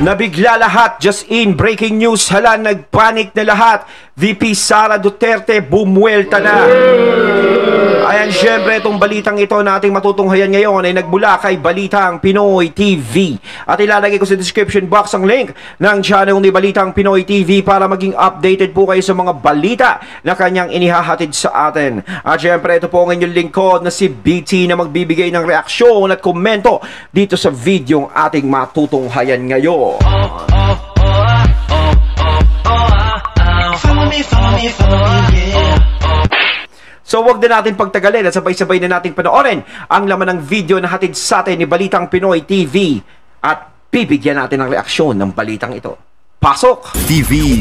Nabigla lahat, just in, breaking news, hala, nagpanik na lahat. VP Sara Duterte, bumuelta na. Ayan, syempre, itong balitang ito na ating matutunghayan ngayon ay nagmula kay Balitang Pinoy TV. At ilalagay ko sa description box ang link ng channel ni Balitang Pinoy TV para maging updated po kayo sa mga balita na kanyang inihahatid sa atin. At syempre, ito po ang inyong lingkod na si BT na magbibigay ng reaksyon at komento dito sa video ating matutunghayan ngayon. Follow me, yeah. So wag na natin pagtagalin at sabay-sabay na natin panoorin ang laman ng video na hatid sa atin ni Balitang Pinoy TV at bibigyan natin ng reaksyon ng balitang ito. Pasok! TV.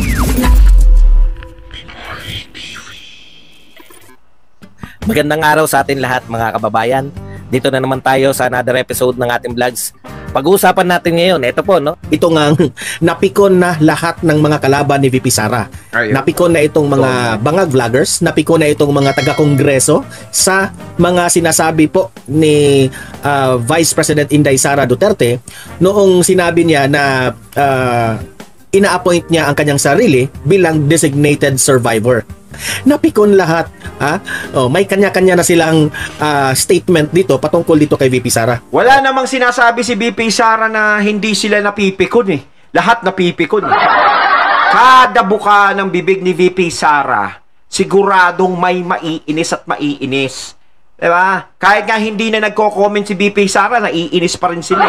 Magandang araw sa atin lahat mga kababayan. Dito na naman tayo sa another episode ng ating vlogs. Pag-uusapan natin ngayon, ito po, no? Ito ngang napikon na lahat ng mga kalaban ni VP Sara. Napikon na itong mga bangag vloggers, napikon na itong mga taga-kongreso sa mga sinasabi po ni Vice President Inday Sara Duterte noong sinabi niya na ina-appoint niya ang kanyang sarili bilang designated survivor. Napikon lahat. May kanya-kanya na silang statement dito patungkol dito kay VP Sara. Wala namang sinasabi si VP Sara na hindi sila napipikon eh. Lahat napipikon eh. Kada buka ng bibig ni VP Sara, siguradong may maiinis at maiinis. Diba? Kahit nga hindi na nagko-comment si VP Sara, naiinis pa rin sila.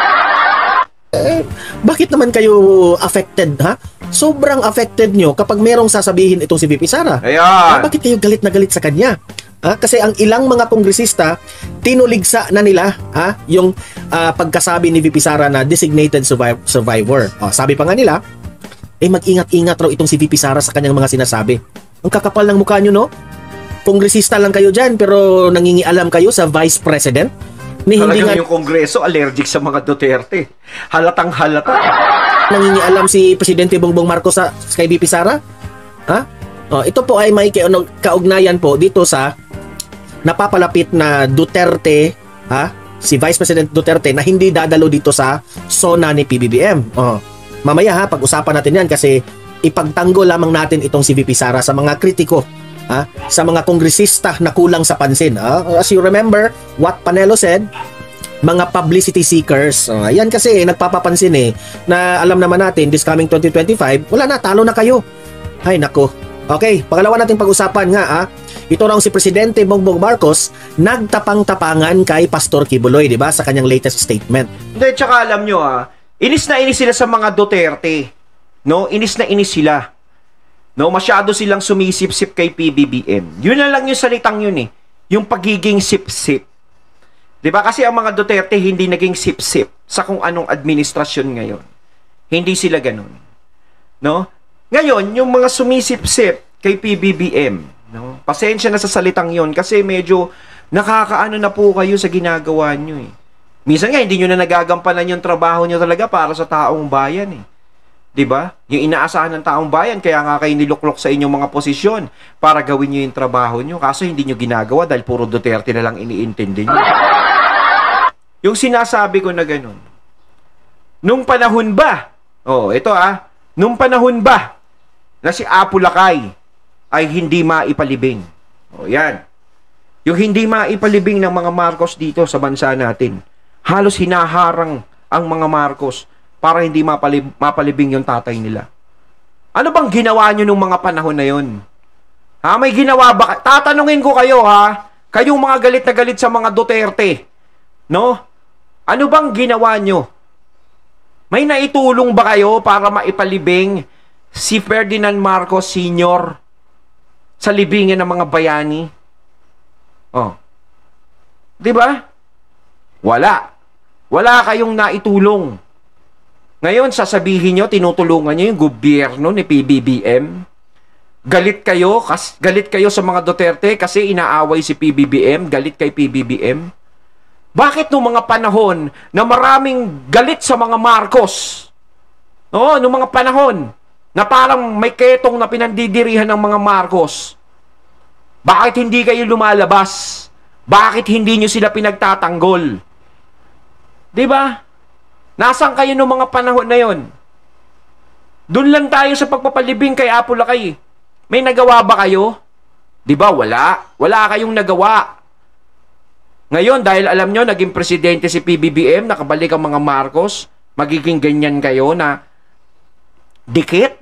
Bakit naman kayo affected, ha? Sobrang affected nyo kapag merong sasabihin itong si VP Sara. Ayan. Bakit kayo galit na galit sa kanya? Kasi ang ilang mga kongresista, tinuligsa na nila yung pagkasabi ni VP Sara na designated survivor. Sabi pa nga nila, mag-ingat-ingat raw itong si VP Sara sa kanyang mga sinasabi. Ang kakapal ng mukha nyo, no? Kongresista lang kayo dyan, pero nangingialam kayo sa Vice President? Talagang yung Kongreso allergic sa mga Duterte. Halatang halata. Nangingialam si Presidente Bongbong Marcos sa kay VP Sara? Ito po ay may kaugnayan po dito sa napapalapit na Duterte, si Vice President Duterte na hindi dadalo dito sa SONA ni PBBM. Mamaya pag-usapan natin yan kasi ipagtanggol lamang natin itong si VP Sara sa mga kritiko, sa mga kongresista na kulang sa pansin. As you remember what Panelo said, mga publicity seekers. Yan kasi nagpapapansin na alam naman natin this coming 2025, wala na, talo na kayo. Ay nako. Okay, pangalawa nating pag-usapan nga, ito raw si Presidente Bongbong Marcos nagtapang-tapangan kay Pastor Kibuloy, di ba, sa kanyang latest statement. Hindi, tsaka alam nyo inis na inis sila sa mga Duterte. No, inis na inis sila. No, masyado silang sumisip-sip kay PBBM. Yun na lang yung salitang yun yung pagiging sip-sip. 'Di ba? Kasi ang mga Duterte hindi naging sip-sip sa kung anong administrasyon ngayon. Hindi sila ganun. No? Ngayon, yung mga sumisip-sip kay PBBM, no? Pasensya na sa salitang yun kasi medyo nakakaano na po kayo sa ginagawa nyo Minsan nga hindi nyo na nagagampanan yung trabaho nyo talaga para sa taong bayan 'Di ba? Yung inaasahan ng taong bayan, kaya nga kayo niluklok sa inyong mga posisyon para gawin nyo yung trabaho nyo. Kaso hindi nyo ginagawa dahil puro Duterte na lang iniintindi nyo. Yung sinasabi ko na ganun. Nung panahon ba, ito nung panahon ba na si Apo Lakay ay hindi maipalibing? Yan. Yung hindi maipalibing ng mga Marcos dito sa bansa natin. Halos hinaharang ang mga Marcos para hindi mapalibing yung tatay nila. Ano bang ginawa nyo nung mga panahon na yun? May ginawa ba? Tatanungin ko kayo kayong mga galit na galit sa mga Duterte. No? Ano bang ginawa nyo? May naitulong ba kayo para maipalibing si Ferdinand Marcos Sr. sa libingin ng mga bayani? Di ba? Wala. Wala kayong naitulong. Ngayon, sasabihin nyo, tinutulungan nyo yung gobyerno ni PBBM. Galit kayo sa mga Duterte kasi inaaway si PBBM, galit kay PBBM. Bakit nung mga panahon na maraming galit sa mga Marcos? Nung mga panahon na parang may ketong na pinandidirihan ng mga Marcos, bakit hindi kayo lumalabas? Bakit hindi nyo sila pinagtatanggol? Diba? Nasaan kayo noong mga panahon na yon? Doon lang tayo sa pagpapalibing kay Apo Lakay. May nagawa ba kayo? Di ba? Wala. Wala kayong nagawa. Ngayon, dahil alam nyo, naging presidente si PBBM, nakabalik ang mga Marcos, magiging ganyan kayo na dikit.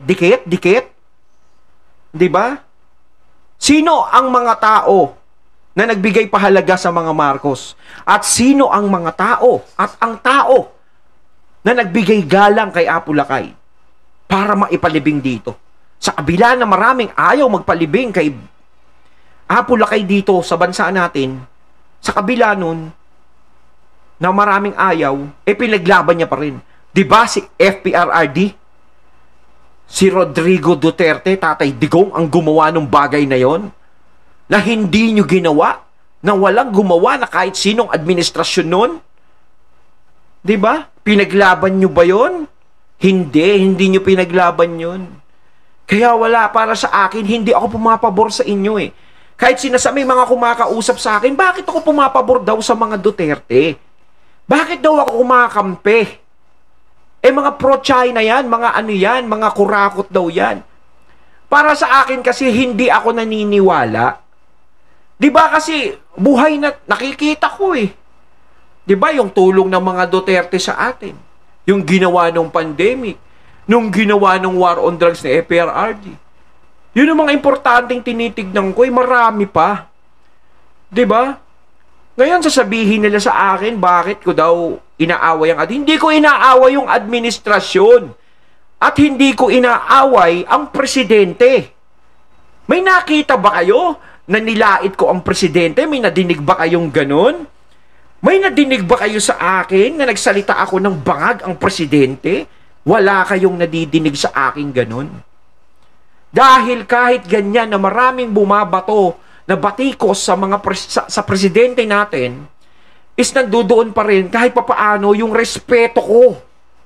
Di ba? Sino ang mga tao na nagbigay pahalaga sa mga Marcos? At sino ang mga tao at ang tao na nagbigay galang kay Apo Lakay para maipalibing dito? Sa kabila na maraming ayaw magpalibing kay Apo Lakay dito sa bansa natin, sa kabila nun, na maraming ayaw, pinaglaban niya pa rin. Diba si FPRRD? Si Rodrigo Duterte, Tatay Digong, ang gumawa ng bagay na yon, na hindi nyo ginawa, na walang gumawa na kahit sinong administrasyon nun? Diba? Pinaglaban nyo ba yon? Hindi nyo pinaglaban yun. Kaya wala, para sa akin, hindi ako pumapabor sa inyo eh. Kahit sinasabi mga kumakausap sa akin, bakit ako pumapabor daw sa mga Duterte? Bakit daw ako kumakampi? Mga pro-China yan, mga ano yan, mga kurakot daw yan. Para sa akin kasi hindi ako naniniwala. Diba kasi buhay na nakikita ko eh. Diba yung tulong ng mga Duterte sa atin? Yung ginawa ng pandemic, nung ginawa ng war on drugs na FPRRD. Yun ang mga importanteng tinitignan ko, marami pa. Diba? Ngayon sasabihin nila sa akin, bakit ko daw inaaway ang hindi ko inaaway yung administrasyon. At hindi ko inaaway ang presidente. May nakita ba kayo na nilait ko ang presidente? May nadinig ba kayong ganun? May nadinig ba kayo sa akin na nagsalita ako ng bangag ang presidente? Wala kayong nadidinig sa akin ganun. Dahil kahit ganyan na maraming bumabato na batikos sa mga sa presidente natin, is nandoon pa rin kahit papaano yung respeto ko.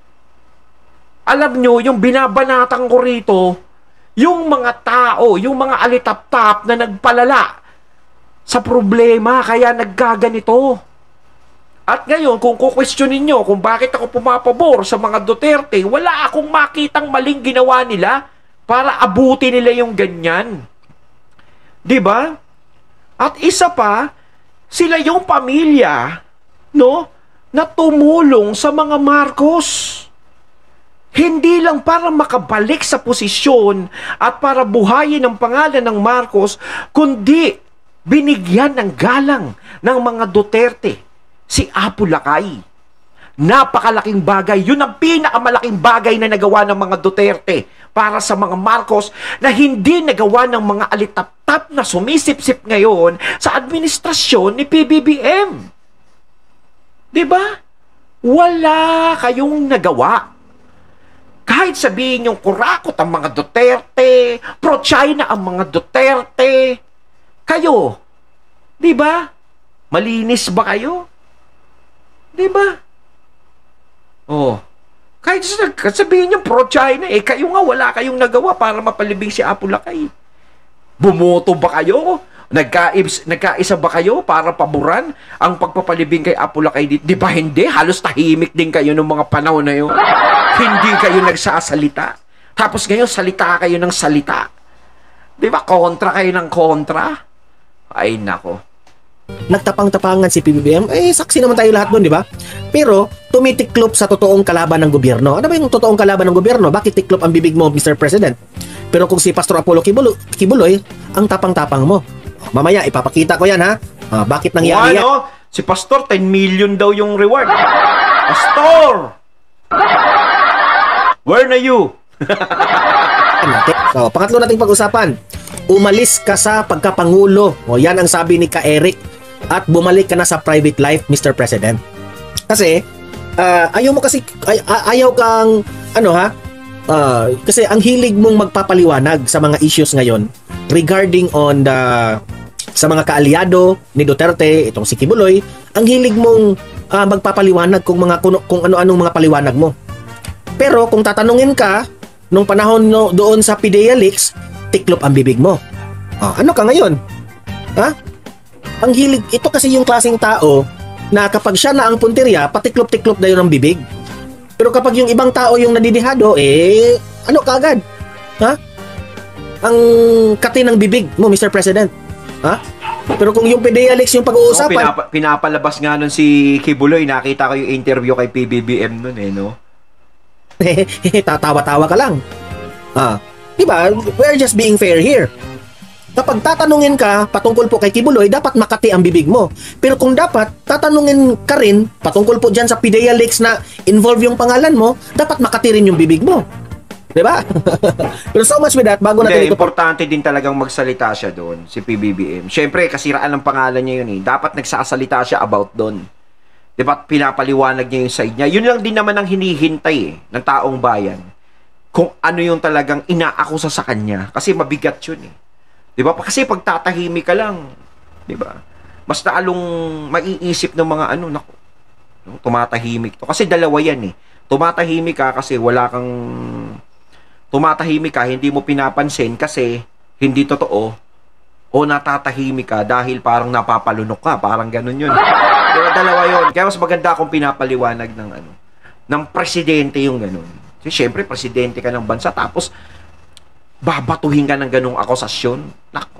Alam nyo, yung binabanatan ko rito, yung mga tao, yung mga alitap-tap na nagpalala sa problema, kaya naggaganito. At ngayon, kung kukwestiyonin nyo kung bakit ako pumapabor sa mga Duterte, wala akong makitang maling ginawa nila para abuti nila yung ganyan. Diba? At isa pa, sila yung pamilya, no, na tumulong sa mga Marcos. Hindi lang para makabalik sa posisyon at para buhayin ang pangalan ng Marcos, kundi binigyan ng galang ng mga Duterte si Apo Lakay. Napakalaking bagay. Yun ang pinakamalaking bagay na nagawa ng mga Duterte para sa mga Marcos na hindi nagawa ng mga alitap-tap na sumisip-sip ngayon sa administrasyon ni PBBM. Diba? Wala kayong nagawa. Kahit sabihin yung kurakot ang mga Duterte, pro-China ang mga Duterte, kayo, diba? Malinis ba kayo? Diba? Oh. Kahit sabihin nyo pro-China, kayo nga wala kayong nagawa para mapalibing si Apo Lakay. Bumoto ba kayo? Nagkaisa ba kayo para paboran ang pagpapalibing kay Apo Lakay dito? Di ba hindi? Halos tahimik din kayo ng mga panahon na yun. Hindi kayo nagsasalita. Tapos ngayon, salita kayo ng salita. Di ba? Kontra kayo ng kontra. Ay, nako. Nagtapang-tapangan si PBBM, saksi naman tayo lahat doon, di ba? Pero, tumitiklop sa totoong kalaban ng gobyerno. Ano ba yung totoong kalaban ng gobyerno? Bakit tiklop ang bibig mo, Mr. President? Pero kung si Pastor Apollo Kibuloy, ang tapang-tapang mo. Mamaya, ipapakita ko yan, ha? Bakit nangyari yan? Ano? Si Pastor, 10 million daw yung reward. Pastor! Where na you? So, pangatlo nating pag-usapan. Umalis ka sa pagkapangulo. O, yan ang sabi ni Ka Eric. At bumalik ka na sa private life, Mr. President. Kasi, ayaw kang, kasi ang hilig mong magpapaliwanag sa mga issues ngayon regarding on sa mga kaalyado ni Duterte, itong si Kibuloy, ang hilig mong magpapaliwanag kung ano-anong mga paliwanag mo. Pero kung tatanungin ka, nung panahon doon sa PDEA Leaks, tiklop ang bibig mo. Ano ka ngayon? Ha? Ang hilig, ito kasi yung klaseng tao na kapag siya na ang punteriya, patiklop-tiklop na yun ang bibig. Pero kapag yung ibang tao yung nadidihado, ano kaagad? Ha? Ang kati ng bibig mo, Mr. President. Ha? Pero kung yung PDLX yung pag-uusapan, pinapalabas nga nun si Kibuloy, nakita ko yung interview kay PBBM nun no? tatawa-tawa ka lang. Diba? We're just being fair here. Kapag tatanungin ka patungkol po kay Kibuloy, dapat makati ang bibig mo. Pero kung dapat tatanungin ka rin patungkol po dyan sa PDLX na involve yung pangalan mo, dapat makati rin yung bibig mo. Diba? Pero so much with that, bago natin ito... Importante din talagang magsalita siya doon, si PBBM. Siyempre, kasiraan ng pangalan niya yun Dapat nagsasalita siya about doon. Diba? Pinapaliwanag niya yung side niya. Yun lang din naman ang hinihintay ng taong bayan. Kung ano yung talagang inaakusa sa kanya. Kasi mabigat yun Diba? Kasi pag tatahimik ka lang, diba? Mas lalong maiisip ng mga naku, tumatahimik to. Kasi dalawa yan Tumatahimik ka kasi tumatahimik ka, hindi mo pinapansin kasi hindi totoo, o natatahimik ka dahil parang napapalunok ka, parang ganun yun. Diba, dalawa yun. Kaya mas maganda kung pinapaliwanag ng presidente yung ganun. Kasi syempre, presidente ka ng bansa, tapos babatuhin ka ng ganung akusasyon. Nako.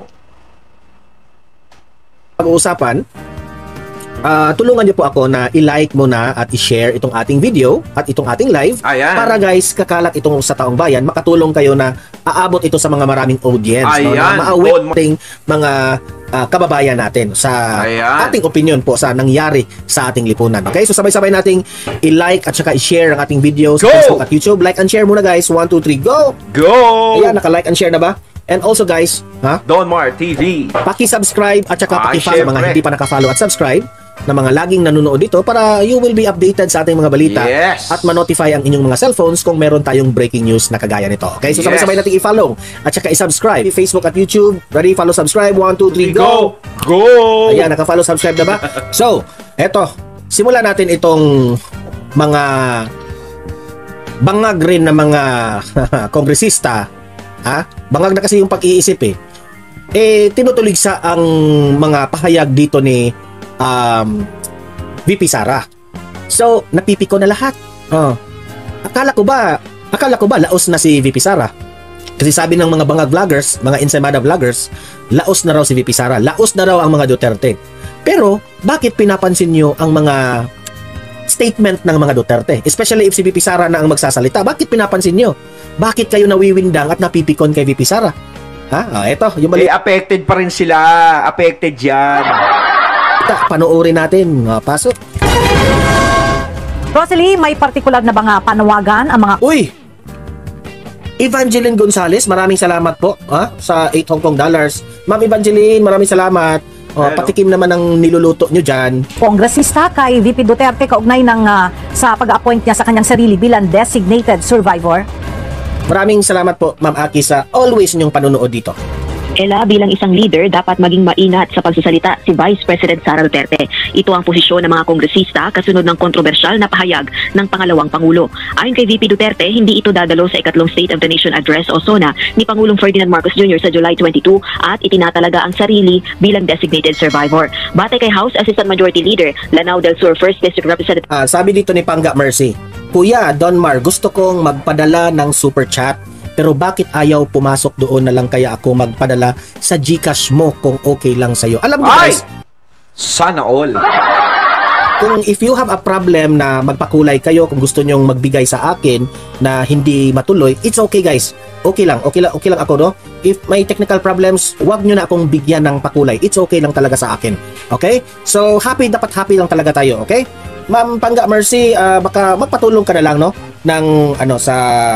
Pag-uusapan, tulungan niyo po ako na i-like mo na at i-share itong ating video at itong ating live. Ayan. Para guys, kakalat itong sa taong bayan, makatulong kayo na aabot ito sa mga maraming audience. Ayan. Na ma-aware mga kababayan natin sa ating opinion po sa nangyari sa ating lipunan. Okay, so sabay-sabay nating i-like at saka i-share ang ating videos sa Facebook at YouTube. Like and share muna guys. 1, 2, 3, go! Go! Ayan, naka-like and share na ba? And also guys, Don Mar TV. Paki-subscribe at saka paki-follow mga hindi pa naka-follow at subscribe na mga laging nanonood dito para you will be updated sa ating mga balita at ma-notify ang inyong mga cellphones kung meron tayong breaking news na kagaya nito. Okay, so sabay-sabay natin i-follow at saka i-subscribe. Facebook at YouTube, ready, follow, subscribe, 1, 2, 3, go! Go! Ayan, naka-follow, subscribe na ba? So, eto, simulan natin itong mga bangag rin na mga kongresista. Bangag na kasi yung pag-iisip tinutuligsa ang mga pahayag dito ni VP Sara. So, napipiko na lahat. Akala ko ba laos na si VP Sara? Kasi sabi ng mga bangag vloggers, mga Ensaymada vloggers, laos na raw si VP Sara. Laos na raw ang mga Duterte. Pero, bakit pinapansin nyo ang mga statement ng mga Duterte? Especially if si VP Sara na ang magsasalita. Bakit pinapansin nyo? Bakit kayo nawiwindang at napipikon kay VP Sara? Eto, yung mali. Affected pa rin sila. Affected yan. Panoorin natin. Pasok. Rosalie, may partikular na bang panawagan ang mga... Uy! Evangeline Gonzalez, maraming salamat po sa 8 Hong Kong dollars. Ma'am Evangeline, maraming salamat. Patikim naman ang niluluto nyo dyan. Kongresista kay VP Duterte kaugnay ng sa pag-appoint niya sa kanyang sarili bilang designated survivor. Maraming salamat po, Ma'am Aki, sa always nyong panunood dito. Ella, bilang isang leader, dapat maging maingat sa pagsasalita si Vice President Sara Duterte. Ito ang posisyon ng mga kongresista kasunod ng kontrobersyal na pahayag ng pangalawang Pangulo. Ayon kay VP Duterte, hindi ito dadalo sa ikatlong State of the Nation Address o SONA ni Pangulong Ferdinand Marcos Jr. sa July 22 at itinatalaga ang sarili bilang designated survivor. Batay kay House Assistant Majority Leader Lanao del Sur 1st District Representative. Sabi dito ni Pangga Mercy, Kuya Don Mar, gusto kong magpadala ng super chat. Pero bakit ayaw pumasok doon na lang kaya ako magpadala sa GCash mo kung okay lang sa'yo? Alam mo guys, sana all. Kung if you have a problem na magpakulay kayo, kung gusto nyong magbigay sa akin na hindi matuloy, it's okay guys. Okay lang ako no. If may technical problems, wag nyo na akong bigyan ng pakulay. It's okay lang talaga sa akin. Okay? So dapat happy lang talaga tayo, okay? Ma'am Pangga Mercy, baka magpatulong ka na lang no ng sa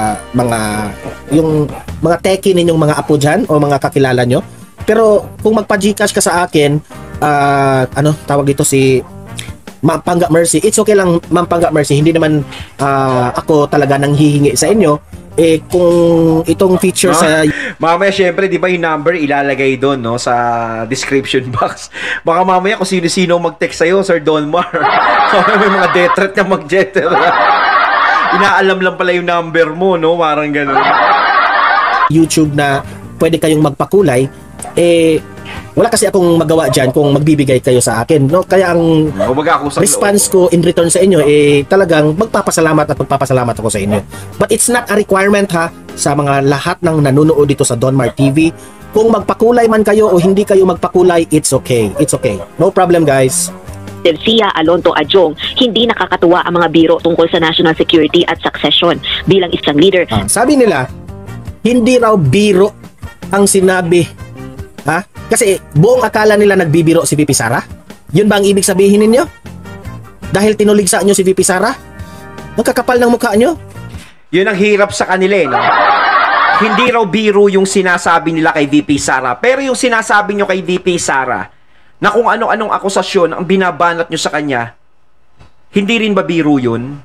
yung mga teki ninyong mga apo dyan o mga kakilala nyo. Pero kung magpa-GCash ka sa akin, tawag dito si Ma'am Pangga Mercy, it's okay lang Ma'am Pangga Mercy, hindi naman ako talaga nang hihingi sa inyo. Kung itong feature sa... Mamaya syempre, di ba yung number ilalagay doon no, sa description box. Baka mamaya kung sino-sino mag-text sa'yo, Sir Don Mar. May mga death threat na mag-jet. Inaalam lang pala yung number mo, no? Parang ganun. YouTube na pwede kayong magpakulay wala kasi akong magawa dyan kung magbibigay kayo sa akin, no? Kaya ang Kumbaga ako sa response ko in return sa inyo, talagang magpapasalamat ako sa inyo. But it's not a requirement ha, sa mga lahat ng nanonood dito sa Don Mar TV. Kung magpakulay man kayo o hindi kayo magpakulay, it's okay. It's okay. No problem, guys. Sia Alonto Adjong, hindi nakakatuwa ang mga biro tungkol sa national security at succession bilang isang leader. Sabi nila, hindi raw biro ang sinabi. Ha? Kasi buong akala nila nagbibiro si VP Sara. Yun ba ang ibig sabihin ninyo? Dahil tinuligsa nyo si VP Sara? Ang kakapal ng mukha nyo? Yun ang hirap sa kanila no? Hindi raw biro yung sinasabi nila kay VP Sara. Pero yung sinasabi nyo kay VP Sara, na kung ano-anong akusasyon ang binabanat nyo sa kanya, hindi rin ba biro yun?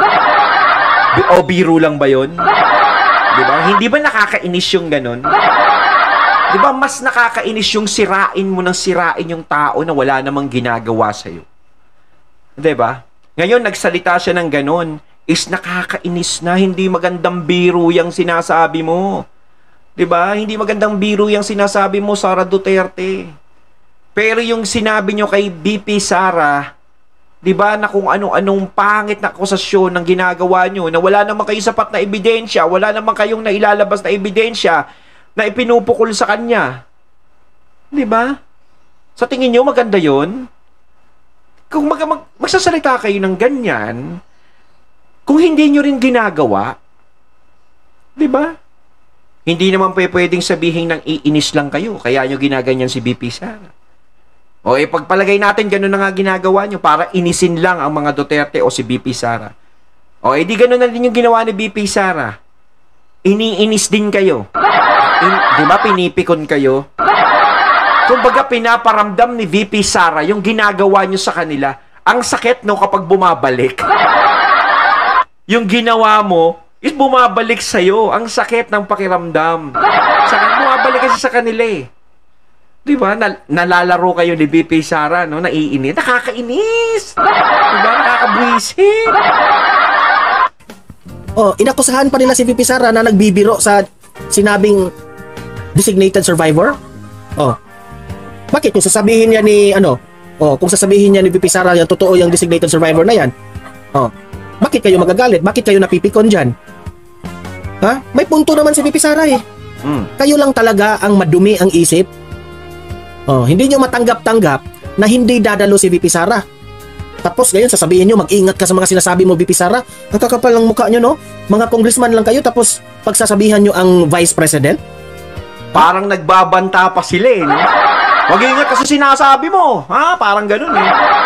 O biro lang ba yun? Diba? Hindi ba nakakainis yung ganun? Diba mas nakakainis yung sirain mo ng sirain yung tao na wala namang ginagawa sa'yo? Diba? Ngayon, nagsalita siya ng ganun. Is nakakainis na, hindi magandang biro yung sinasabi mo. 'Di ba? Hindi magandang biro yung sinasabi mo, Sara Duterte. Pero yung sinabi nyo kay VP Sara, 'di ba, na kung ano-anong pangit na akusasyon ng ginagawa nyo, na wala naman kayong sapat na ebidensya, wala naman kayong nailalabas na ebidensya na ipinupukol sa kanya. 'Di ba? Sa tingin nyo maganda 'yon? Kung magsasalita kayo ng ganyan, kung hindi nyo rin ginagawa, di ba? Hindi naman pwedeng sabihin ng iinis lang kayo, kaya nyo ginaganyan si VP Sara. O pagpalagay natin, gano'n na nga ginagawa nyo para inisin lang ang mga Duterte o si VP Sara. O di gano'n na din yung ginawa ni VP Sara. Iniinis din kayo. Di ba pinipikon kayo? Kumbaga pinaparamdam ni VP Sara yung ginagawa nyo sa kanila. Ang sakit no kapag bumabalik. Yung ginawa mo is bumabalik sa'yo. Ang sakit ng pakiramdam. Bumabalik kasi sa kanila eh. Di ba? Nalalaro kayo ni VP Sara, no? Naiinit. Nakakainis. Di ba? Nakakabwisit. Inakusahan pa nila si VP Sara na nagbibiro sa sinabing designated survivor. Bakit? Kung sasabihin niya ni, kung sasabihin niya ni VP Sara yung totoo yung designated survivor na yan, bakit kayo magagalit? Bakit kayo napipikon dyan? Ha? May punto naman si VP Sara eh. Kayo lang talaga ang madumi ang isip. Hindi nyo matanggap-tanggap na hindi dadalo si VP Sara. Tapos ngayon sasabihin nyo, mag-ingat ka sa mga sinasabi mo, VP Sara. Ang kakapal ng mukha nyo, no? Mga congressman lang kayo, tapos pagsasabihan nyo ang vice president? Parang nagbabanta pa sila eh, no? Mag-ingat ka sa sinasabi mo. Ha? Parang ganun eh.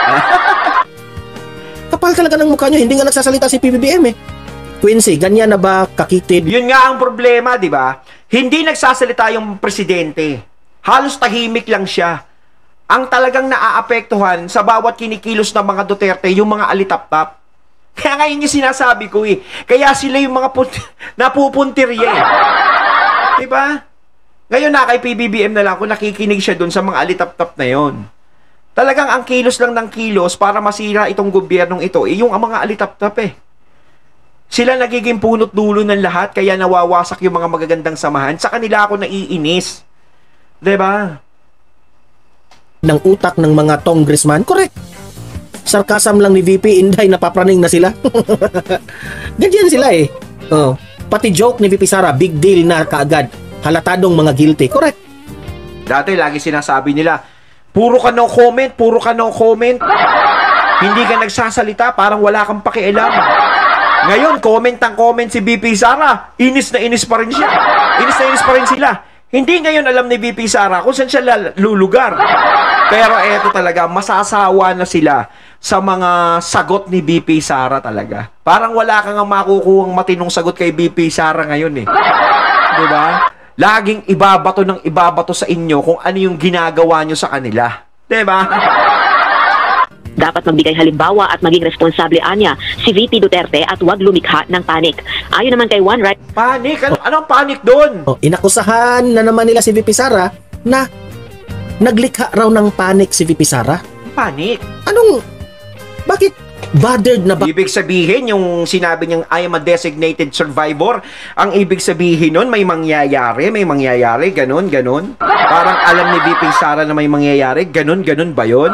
Kapal talaga ng mukha nyo, hindi nga nagsasalita si PBBM eh. Quincy, ganyan na ba kakitid? Yun nga ang problema, di ba? Hindi nagsasalita yung presidente. Halos tahimik lang siya. Ang talagang naaapektuhan sa bawat kinikilos ng mga Duterte, yung mga alitap-tap. Kaya ngayon yung sinasabi ko eh. Kaya sila yung mga napupuntirya eh. Di ba? Ngayon na kay PBBM na lang kung nakikinig siya dun sa mga alitap-tap na yon. Talagang ang kilos lang ng kilos para masira itong gobyernong ito, yung mga alitap-tap eh. Sila nagiging punot dulo ng lahat, kaya nawawasak yung mga magagandang samahan. Sa kanila ako naiinis. Diba? Ng utak ng mga congressman, correct. Sarkasam lang ni VP Inday, napapraning na sila. Ganyan sila eh. Pati joke ni VP Sara, big deal na kaagad. Halatadong mga guilty, correct. Dati lagi sinasabi nila, puro ka no comment, puro ka no comment. Hindi ka nagsasalita, parang wala kang pakialam. Ngayon, comment ang comment si VP Sara. Inis na inis pa rin siya. Inis na inis pa rin sila. Hindi ngayon alam ni VP Sara kung saan siya lulugar. Pero eto talaga, masasawa na sila sa mga sagot ni VP Sara talaga. Parang wala kang makukuhang matinong sagot kay VP Sara ngayon eh. Diba? Laging ibabato ng ibabato sa inyo kung ano yung ginagawa nyo sa kanila. Diba? Dapat magbigay halimbawa at maging responsable anya si VP Duterte at huwag lumikha ng panik. Ayon naman kay One Right. Panik? Anong panik doon? Inakusahan na naman nila si VP Sara na naglikha raw ng panik si VP Sara. Panik? Bakit Bothered na ba? Ibig sabihin, yung sinabi niyang I am a designated survivor, ang ibig sabihin nun, may mangyayari, ganun. Parang alam ni VP Sara na may mangyayari, ganun ba yun?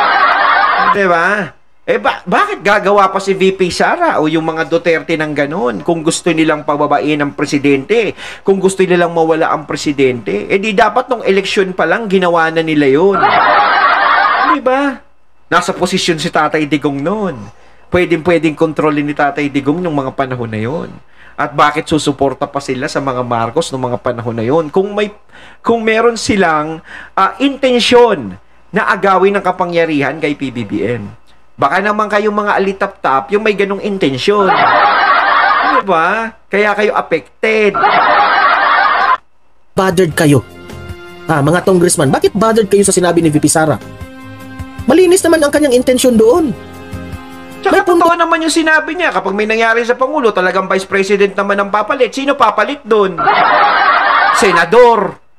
Diba? Bakit gagawa pa si VP Sara o yung mga Duterte ng ganun? Kung gusto nilang pababain ang presidente, kung gusto nilang mawala ang presidente, di dapat nung eleksyon pa lang, ginawa na nila yun. Diba? Nasa posisyon si Tatay Digong noon. Pwedeng kontrolin ni Tatay Digong ng mga panahon na yon. At bakit susuporta pa sila sa mga Marcos ng mga panahon na yon? Kung meron silang intensyon na agawin ng kapangyarihan kay PBBM. Baka naman kayong mga alitap-tap yung may ganong intensyon. Diba? Kaya kayo affected. Bothered kayo. Mga congressman, bakit bothered kayo sa sinabi ni VP Sara? Malinis naman ang kanyang intensyon doon. Tsaka totoo naman yung sinabi niya. Kapag may nangyari sa Pangulo, talagang Vice President naman ang papalit. Sino papalit doon? Senador.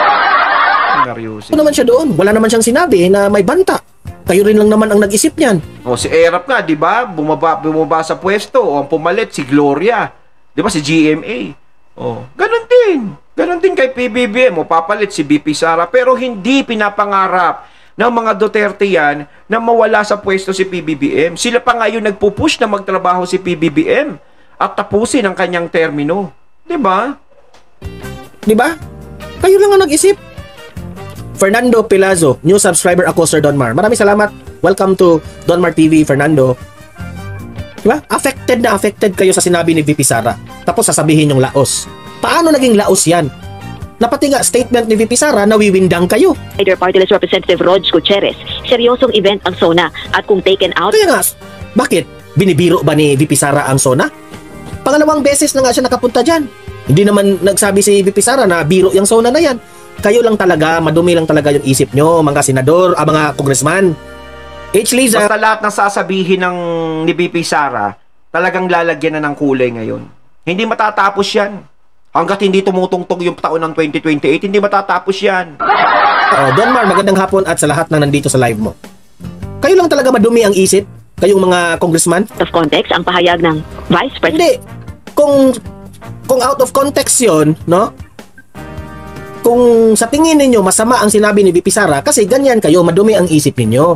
Ano naman siya doon? Wala naman siyang sinabi na may banta. Kayo rin lang naman ang nag-isip niyan. Si Erap nga, di ba? Bumaba sa pwesto. O ang pumalit, si Gloria. Di ba? Si GMA. Ganon din. Ganon din kay PBBM. Papalit si BP Sara. Pero hindi pinapangarap ng mga Duterte yan na mawala sa pwesto si PBBM. Sila pa ngayon nagpupush na magtrabaho si PBBM at tapusin ang kanyang termino. Diba? Diba? Kayo lang ang nag-isip. Fernando Pilazo, new subscriber ako, Sir Donmar. Maraming salamat. Welcome to Donmar TV, Fernando. Diba? Affected na affected kayo sa sinabi ni VP Sara. Tapos sasabihin yung laos. Paano naging laos yan? Napati nga statement ni VP Sara na wiwindang kayo. Leader Party List Representative Rog Gutierrez, seryosong event ang SONA at kung taken out... Kaya nga, bakit? Binibiro ba ni VP Sara ang SONA? Pangalawang beses na nga siya nakapunta dyan. Hindi naman nagsabi si VP Sara na biro yung SONA na yan. Kayo lang talaga, madumi lang talaga yung isip nyo, mga senador, mga congressman. H. Liza. Basta lahat ng sasabihin ni VP Sara, talagang lalagyan na ng kulay ngayon. Hindi matatapos yan. Hanggat hindi tumutungtong yung taon ng 2028, hindi matatapos yan. Donmar, magandang hapon at sa lahat na nandito sa live mo. Kayo lang talaga madumi ang isip, kayong mga congressman? Out of context ang pahayag ng Vice President. Hindi. Kung out of context yon, no? Kung sa tingin ninyo masama ang sinabi ni VP Sara, kasi ganyan kayo, madumi ang isip ninyo.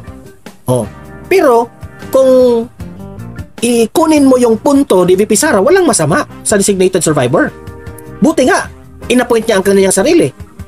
Pero, kung ikunin mo yung punto ni VP Sara, walang masama sa designated survivor. Buti nga, inappoint niya ang kanyang sarili.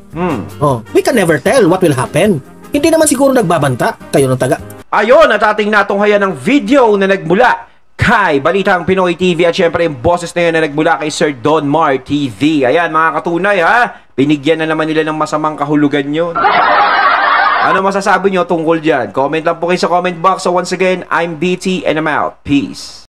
We can never tell what will happen. Hindi naman siguro nagbabanta kayo ng taga. Ayon, at ating natunghayan ng video na nagmula kay Balitang Pinoy TV at syempre yung boses na yun na nagmula kay Sir Donmar TV. Ayan, mga katunay ha, binigyan na naman nila ng masamang kahulugan yun. Ano masasabi nyo tungkol dyan? Comment lang po kayo sa comment box. So once again, I'm BT and I'm out. Peace.